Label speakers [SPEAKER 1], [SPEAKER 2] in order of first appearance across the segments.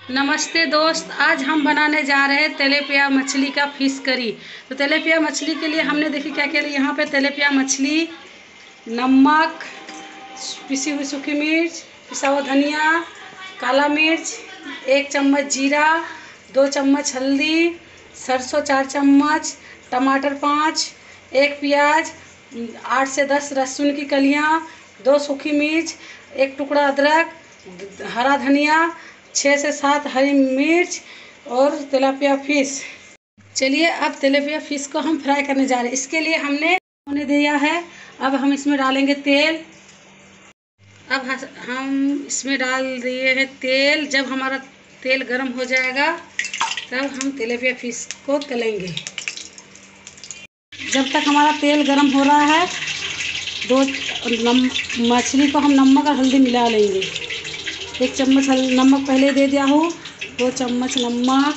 [SPEAKER 1] नमस्ते दोस्त, आज हम बनाने जा रहे हैं तेलेपिया मछली का फिश करी। तो तेलेपिया मछली के लिए हमने देखिए क्या क्या लिया। यहाँ पे तेलेपिया मछली, नमक, पिसी हुई सूखी मिर्च, पिसा हुआ धनिया, काला मिर्च, 1 चम्मच जीरा, 2 चम्मच हल्दी, सरसों 4 चम्मच, टमाटर 5, 1 प्याज, 8 से 10 लहसुन की कलियाँ, 2 सूखी मिर्च, 1 टुकड़ा अदरक, हरा धनिया, 6 से 7 हरी मिर्च और तिलापिया फिश। चलिए अब तिलापिया फिश को हम फ्राई करने जा रहे हैं। इसके लिए हमने होने दिया है। अब हम इसमें डालेंगे तेल। अब हम इसमें डाल दिए हैं तेल। जब हमारा तेल गर्म हो जाएगा तब हम तिलापिया फिश को तलेंगे। जब तक हमारा तेल गर्म हो रहा है मछली को हम नमक और हल्दी मिला लेंगे। 1 चम्मच नमक पहले दे दिया हूँ, 2 चम्मच नमक,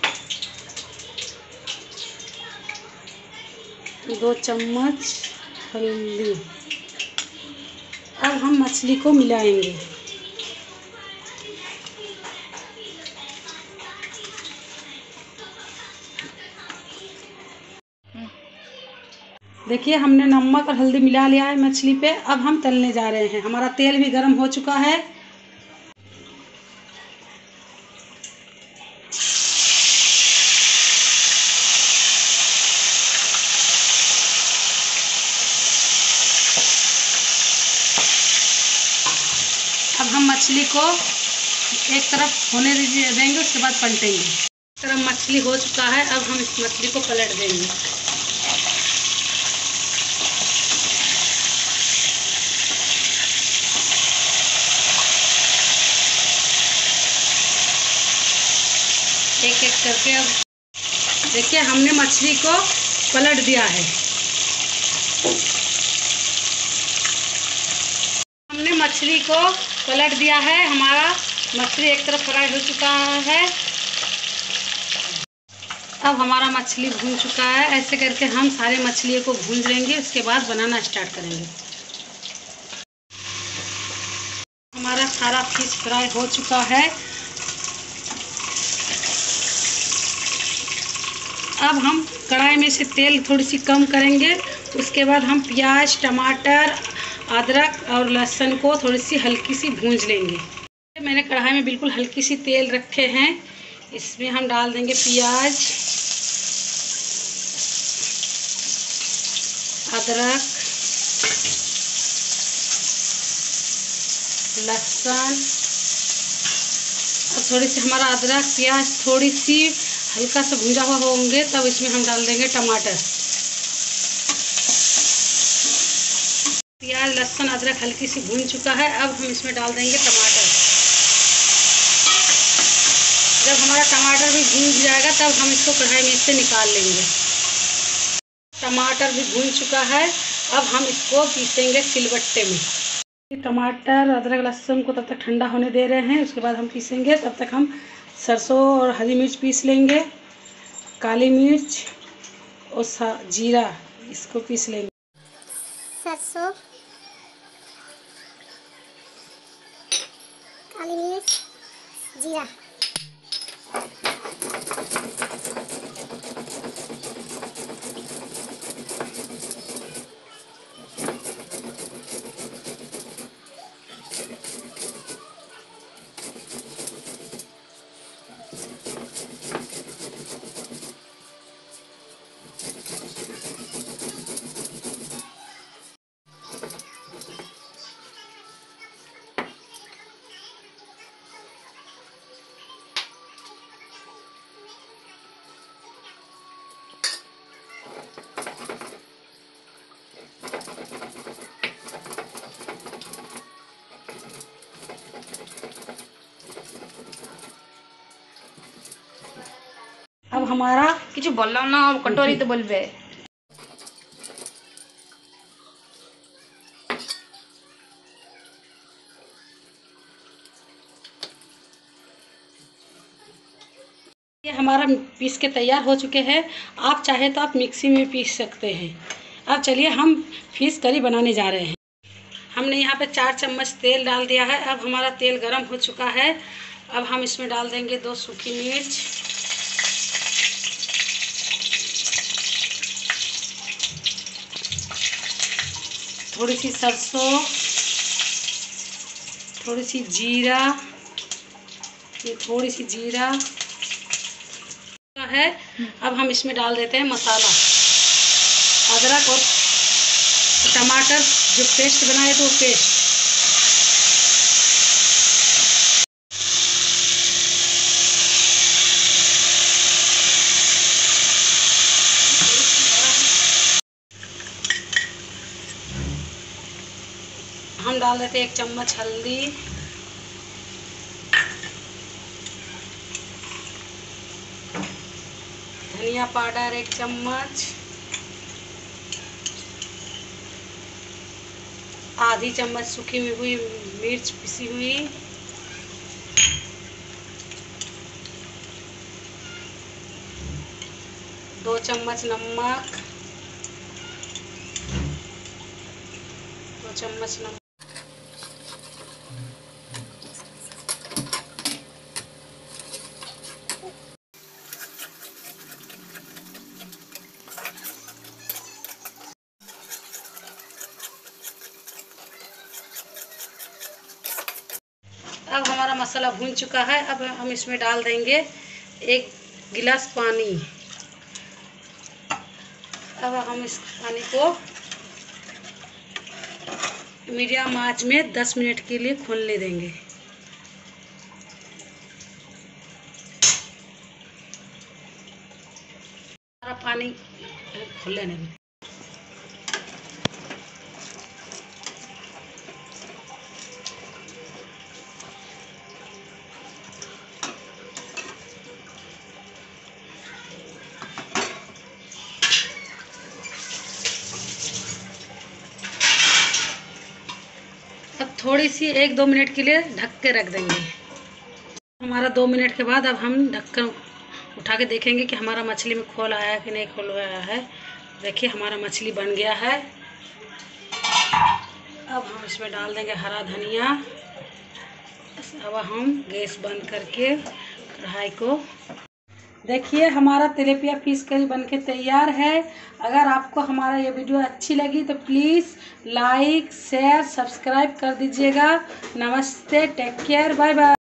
[SPEAKER 1] 2 चम्मच हल्दी। अब हम मछली को मिलाएंगे। देखिए हमने नमक और हल्दी मिला लिया है मछली पे। अब हम तलने जा रहे हैं। हमारा तेल भी गर्म हो चुका है। अब हम मछली को एक तरफ होने देंगे, उसके बाद पलटेंगे। एक तरफ मछली हो चुका है। अब हम इस मछली को पलट देंगे। एक एक करके अब देखिए हमने मछली को पलट दिया है। हमने मछली को पलट दिया है। हमारा मछली एक तरफ फ्राई हो चुका है। अब हमारा मछली भून चुका है। ऐसे करके हम सारे मछलियों को भून लेंगे, उसके बाद बनाना स्टार्ट करेंगे। हमारा सारा फिश फ्राई हो चुका है। अब हम कढ़ाई में से तेल थोड़ी सी कम करेंगे। उसके बाद हम प्याज, टमाटर, अदरक और लहसुन को थोड़ी सी हल्की सी भूंज लेंगे। मैंने कढ़ाई में बिल्कुल हल्की सी तेल रखे हैं। इसमें हम डाल देंगे प्याज, अदरक, लहसुन। अब थोड़ी सी हमारा अदरक प्याज थोड़ी सी हल्का सा भुंजा हुआ होंगे तब इसमें हम डाल देंगे टमाटर। प्याज, लहसुन, अदरक हल्की सी भून चुका है। अब हम इसमें डाल देंगे टमाटर। जब हमारा टमाटर भी भून जाएगा तब हम इसको कढ़ाई में से निकाल लेंगे। टमाटर भी भून चुका है। अब हम इसको पीसेंगे सिलबट्टे में। टमाटर, अदरक, लहसुन को तब तक ठंडा होने दे रहे हैं, उसके बाद हम पीसेंगे। तब तक हम सरसों और हरी मिर्च पीस लेंगे, काली मिर्च और जीरा, इसको पीस लेंगे।
[SPEAKER 2] सरसों, काली मिर्च, जीरा।
[SPEAKER 1] अब हमारा
[SPEAKER 3] কিছু বললাম না কটোরিতে বলবে।
[SPEAKER 1] ये हमारा पीस के तैयार हो चुके हैं। आप चाहे तो आप मिक्सी में पीस सकते हैं। अब चलिए हम फिश करी बनाने जा रहे हैं। हमने यहाँ पे 4 चम्मच तेल डाल दिया है। अब हमारा तेल गर्म हो चुका है। अब हम इसमें डाल देंगे 2 सूखी मिर्च, थोड़ी सी सरसों, थोड़ी सी जीरा, ये थोड़ी सी जीरा है। अब हम इसमें डाल देते हैं मसाला, अदरक और टमाटर जो पेस्ट बनाए थे वो पेस्ट। हम डाल देते हैं 1 चम्मच हल्दी, धनिया पाउडर 1 चम्मच, आधी चम्मच सूखी हुई मिर्च पिसी हुई, दो चम्मच नमक, 2 चम्मच नमक। अब हमारा मसाला भून चुका है। अब हम इसमें डाल देंगे 1 गिलास पानी। अब हम इस पानी को मीडियम आंच में 10 मिनट के लिए खोलने देंगे। हमारा पानी खोलने देंगे। अब थोड़ी सी 1-2 मिनट के लिए ढक के रख देंगे। हमारा 2 मिनट के बाद अब हम ढक्कन उठा के देखेंगे कि हमारा मछली में खोल आया है कि नहीं खोल आया है। देखिए हमारा मछली बन गया है। अब हम इसमें डाल देंगे हरा धनिया। अब हम गैस बंद करके कढ़ाई को, देखिए हमारा तिलेपिया फिश करी बनके तैयार है। अगर आपको हमारा ये वीडियो अच्छी लगी तो प्लीज़ लाइक शेयर सब्सक्राइब कर दीजिएगा। नमस्ते, टेक केयर, बाय बाय।